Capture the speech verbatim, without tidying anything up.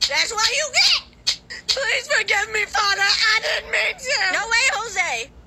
That's what you get. Please forgive me, Father. I didn't mean to. No way, Jose.